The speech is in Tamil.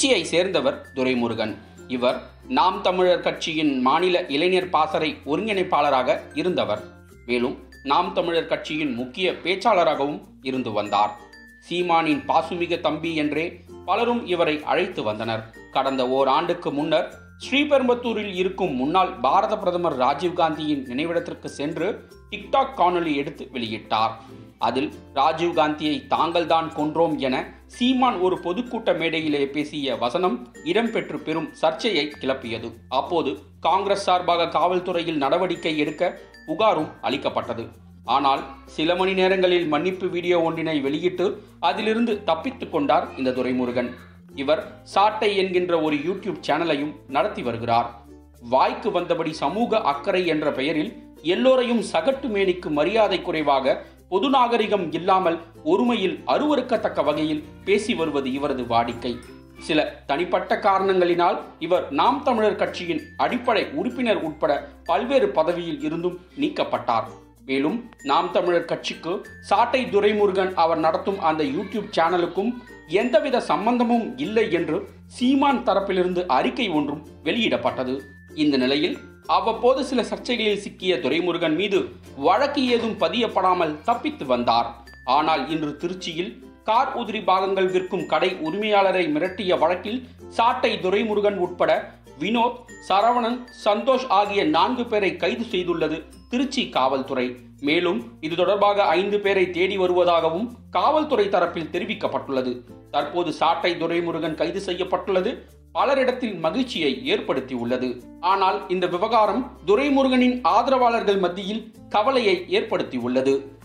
திருச்சியை சேர்ந்தவர் துரைமுருகன். இவர் நாம் தமிழர் கட்சியின் மாநில இளைஞர் பாசறை ஒருங்கிணைப்பாளராக இருந்தவர். மேலும் நாம் தமிழர் கட்சியின் முக்கிய பேச்சாளராகவும் இருந்து வந்தார். சீமானின் பாசுமிக தம்பி என்றே பலரும் இவரை அழைத்து வந்தனர். கடந்த ஓராண்டுக்கு முன்னர் ஸ்ரீபெரும்புத்தூரில் இருக்கும் முன்னாள் பாரத பிரதமர் ராஜீவ்காந்தியின் நினைவிடத்திற்கு சென்று டிக்டாக் காணொலி எடுத்து வெளியிட்டார். அதில் ராஜீவ்காந்தியை தாங்கள் தான் கொன்றோம் என சீமான் ஒரு பொதுக்கூட்ட மேடையிலே பேசிய வசனம் இடம்பெற்று பெரும் சர்ச்சையை கிளப்பியது. அப்போது காங்கிரஸ் சார்பாக காவல்துறையில் நடவடிக்கை எடுக்க புகாரும் அளிக்கப்பட்டது. ஆனால் சில மணி நேரங்களில் மன்னிப்பு வீடியோ ஒன்றினை வெளியிட்டு அதிலிருந்து தப்பித்துக் கொண்டார் இந்த துரைமுருகன். இவர் சாட்டை என்கின்ற ஒரு யூடியூப் சேனலையும் நடத்தி வருகிறார். வாய்க்கு வந்தபடி சமூக அக்கறை என்ற பெயரில் எல்லோரையும் சகட்டு மேனிக்கு மரியாதை குறைவாக பொது நாகரிகம் இல்லாமல் ஒருமையில் அருவருக்கத்தக்க வகையில் பேசி வருவது இவரது வாடிக்கை. சில தனிப்பட்ட காரணங்களினால் இவர் நாம் தமிழர் கட்சியின் அடிப்படை உறுப்பினர் உட்பட பல்வேறு பதவியில் இருந்தும் நீக்கப்பட்டார். மேலும் நாம் தமிழர் கட்சிக்கு சாட்டை துரைமுருகன் அவர் நடத்தும் அந்த யூடியூப் சேனலுக்கும் எந்தவித சம்பந்தமும் இல்லை என்று சீமான் தரப்பிலிருந்து அறிக்கை ஒன்றும் வெளியிடப்பட்டது. இந்த நிலையில் அவ்வப்போது சில சர்ச்சைகளில் சிக்கிய துரைமுருகன் மீது வழக்கு ஏதும் பதியப்படாமல் தப்பித்து வந்தார். ஆனால் இன்று திருச்சியில் கார் உதிரி பாகங்கள் விற்கும் கடை உரிமையாளரை மிரட்டிய வழக்கில் சாட்டை துரைமுருகன் உட்பட வினோத், சரவணன், சந்தோஷ் ஆகிய 4 பேரை கைது செய்துள்ளது திருச்சி காவல்துறை. மேலும் இது தொடர்பாக 5 பேரை தேடி வருவதாகவும் காவல்துறை தரப்பில் தெரிவிக்கப்பட்டுள்ளது. தற்போது சாட்டை துரைமுருகன் கைது செய்யப்பட்டுள்ளது பலரிடத்தில் மகிழ்ச்சியை ஏற்படுத்தி உள்ளது. ஆனால் இந்த விவகாரம் துரைமுருகனின் ஆதரவாளர்கள் மத்தியில் கவலையை ஏற்படுத்தி உள்ளது.